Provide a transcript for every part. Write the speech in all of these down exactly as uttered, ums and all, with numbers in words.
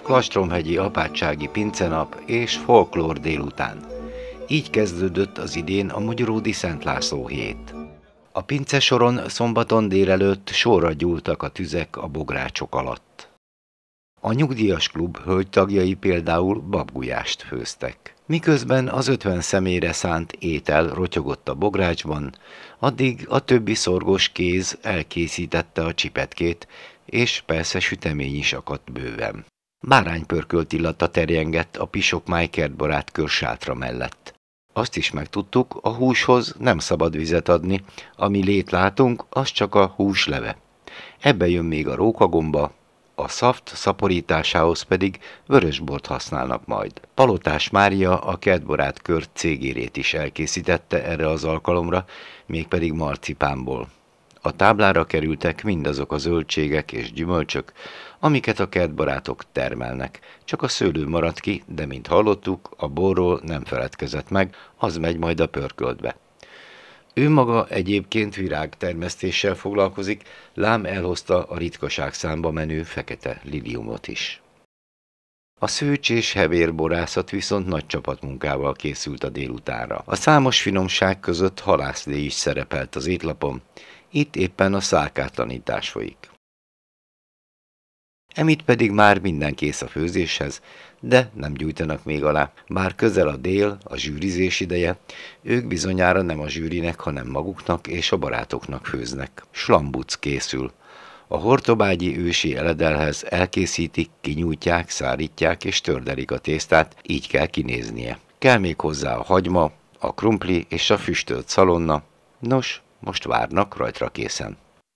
Klastromhegyi apátsági pincenap és folklór délután. Így kezdődött az idén a Mogyoródi Szent László hét. A pincesoron szombaton délelőtt sorra gyúltak a tüzek a bográcsok alatt. A nyugdíjas klub hölgytagjai például babgulyást főztek. Miközben az ötven személyre szánt étel rotyogott a bográcsban, addig a többi szorgos kéz elkészítette a csipetkét, és persze sütemény is akadt bőven. Báránypörkölt illata terjengett a Pisokmáj kertbarát körsátra mellett. Azt is megtudtuk, a húshoz nem szabad vizet adni, ami lét látunk, az csak a húsleve. Ebbe jön még a rókagomba, a szaft szaporításához pedig vörösbort használnak majd. Palotás Mária a kertbarát kört cégérét is elkészítette erre az alkalomra, mégpedig marcipánból. A táblára kerültek mindazok a zöldségek és gyümölcsök, amiket a kertbarátok termelnek. Csak a szőlő maradt ki, de mint hallottuk, a borról nem feledkezett meg, az megy majd a pörköltbe. Ő maga egyébként virágtermesztéssel foglalkozik, lám elhozta a ritkaság számba menő fekete liliumot is. A szőcs és hevérborászat viszont nagy csapatmunkával készült a délutánra. A számos finomság között halászlé is szerepelt az étlapon, itt éppen a szálkátlanítás folyik. Emit pedig már minden kész a főzéshez, de nem gyújtanak még alá. Bár közel a dél, a zsűrizés ideje, ők bizonyára nem a zsűrinek, hanem maguknak és a barátoknak főznek. Slambuc készül. A hortobágyi ősi eledelhez elkészítik, kinyújtják, szárítják és tördelik a tésztát, így kell kinéznie. Kell még hozzá a hagyma, a krumpli és a füstölt szalonna. Nos, most várnak rajtra készen.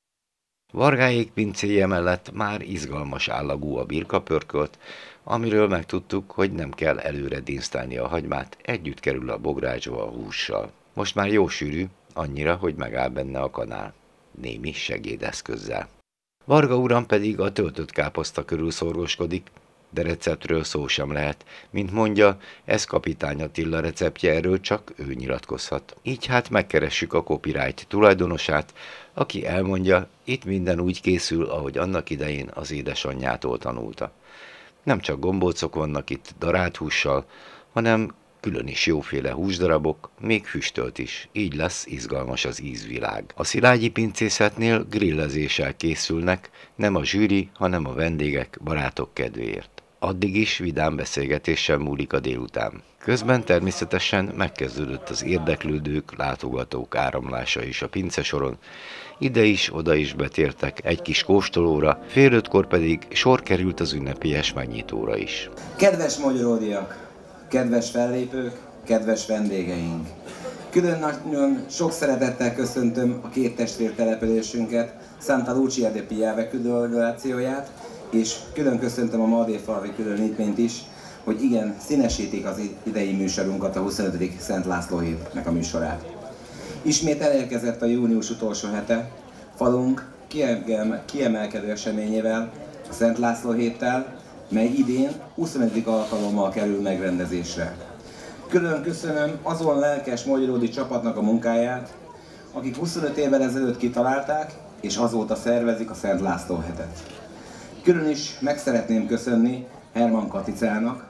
Vargáék pincéje mellett már izgalmas állagú a birkapörkölt, amiről megtudtuk, hogy nem kell előre dinsztálni a hagymát, együtt kerül a bográcsba a hússal. Most már jó sűrű, annyira, hogy megáll benne a kanál, némi segédeszközzel. Varga uram pedig a töltött káposzta körül szorgoskodik, de receptről szó sem lehet. Mint mondja, ez kapitány Attila receptje, erről csak ő nyilatkozhat. Így hát megkeressük a copyright tulajdonosát, aki elmondja, itt minden úgy készül, ahogy annak idején az édesanyjától tanulta. Nem csak gombócok vannak itt darált hússal, hanem külön is jóféle húsdarabok, még füstölt is, így lesz izgalmas az ízvilág. A szilágyi pincészetnél grillezéssel készülnek, nem a zsűri, hanem a vendégek, barátok kedvéért. Addig is vidám beszélgetéssel múlik a délután. Közben természetesen megkezdődött az érdeklődők, látogatók áramlása is a pincesoron. Ide is, oda is betértek egy kis kóstolóra, fél ötkor pedig sor került az ünnepélyes megnyitóra is. Kedves magyaródiak, kedves fellépők, kedves vendégeink! Külön nagyon sok szeretettel köszöntöm a két testvértelepülésünket, Santa Lucia de Piave különlegációját, és külön köszöntöm a Maldéfalvi különítményt is, hogy igen, színesítik az idei műsorunkat, a huszonötödik Szent László hétnek a műsorát. Ismét elérkezett a június utolsó hete, falunk kiemelkedő eseményével, a Szent László héttel, mely idén huszonötödik alkalommal kerül megrendezésre. Külön köszönöm azon lelkes magyaródi csapatnak a munkáját, akik huszonöt évvel ezelőtt kitalálták, és azóta szervezik a Szent László hetet. Külön is meg szeretném köszönni Herman Katicának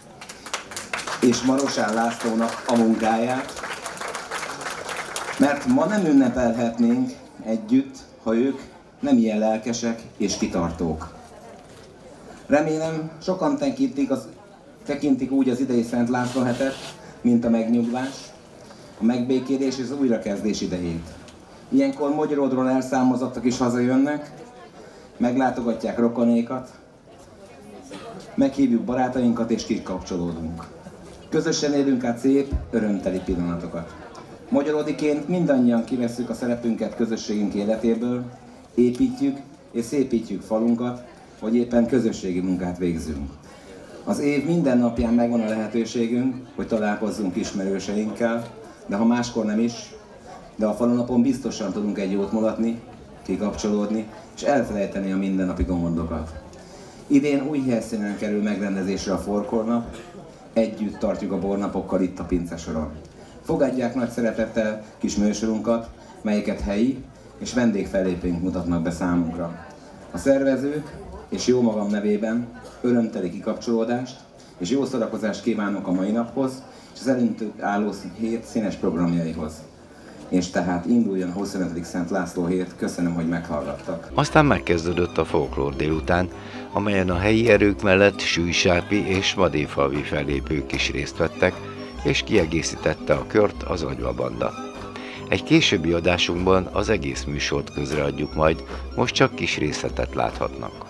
és Marosán Lászlónak a munkáját, mert ma nem ünnepelhetnénk együtt, ha ők nem ilyen lelkesek és kitartók. Remélem, sokan tekintik, az, tekintik úgy az idei Szent László hetet, mint a megnyugvás, a megbékélés és az újrakezdés idejét. Ilyenkor Mogyoródról elszámozottak is hazajönnek, meglátogatják rokonékat, meghívjuk barátainkat és kikapcsolódunk. Közösen élünk át szép, örömteli pillanatokat. Magyaródiként mindannyian kivesszük a szerepünket közösségünk életéből, építjük és szépítjük falunkat, vagy éppen közösségi munkát végzünk. Az év minden napján megvan a lehetőségünk, hogy találkozzunk ismerőseinkkel, de ha máskor nem is, de a falunapon biztosan tudunk egy jót mulatni, kikapcsolódni, és elfelejteni a mindennapi gondokat. Idén új helyszínen kerül megrendezésre a Folklórnap, együtt tartjuk a bornapokkal itt a pincesoron. Fogadják nagy szeretettel kis műsorunkat, melyeket helyi és vendégfellépőink mutatnak be számunkra. A szervezők és jó magam nevében örömteli kikapcsolódást és jó szórakozást kívánok a mai naphoz, és az előttünk álló hét színes programjaihoz. És tehát induljon a huszonötödik Szent László hét. Köszönöm, hogy meghallgattak. Aztán megkezdődött a folklór délután, amelyen a helyi erők mellett sűjsápi és madéfalvi fellépők is részt vettek, és kiegészítette a kört az Agyva Banda. Egy későbbi adásunkban az egész műsort közreadjuk majd, most csak kis részletet láthatnak.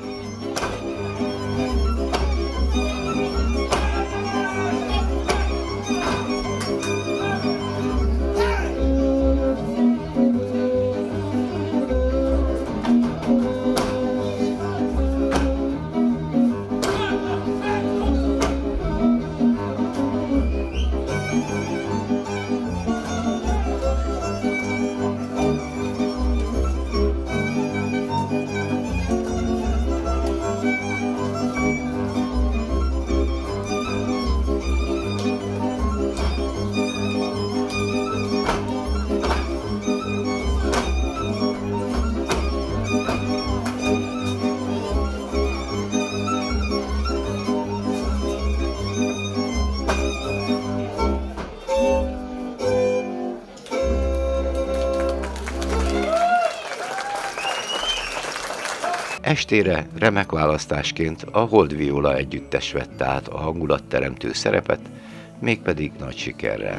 Estére remek választásként a Hold Viola együttes vette át a hangulatteremtő szerepet, mégpedig nagy sikerrel.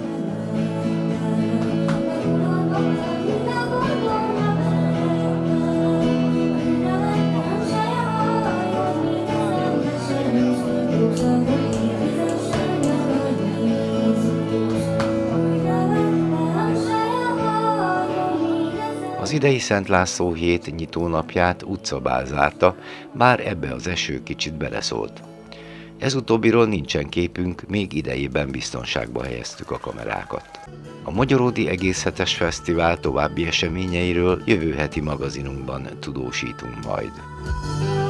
Az idei Szent László hét nyitónapját utcabál zárta, bár ebbe az eső kicsit beleszólt. Ez utóbbiról nincsen képünk, még idejében biztonságba helyeztük a kamerákat. A Magyaródi Egész Hetes Fesztivál további eseményeiről jövő heti magazinunkban tudósítunk majd.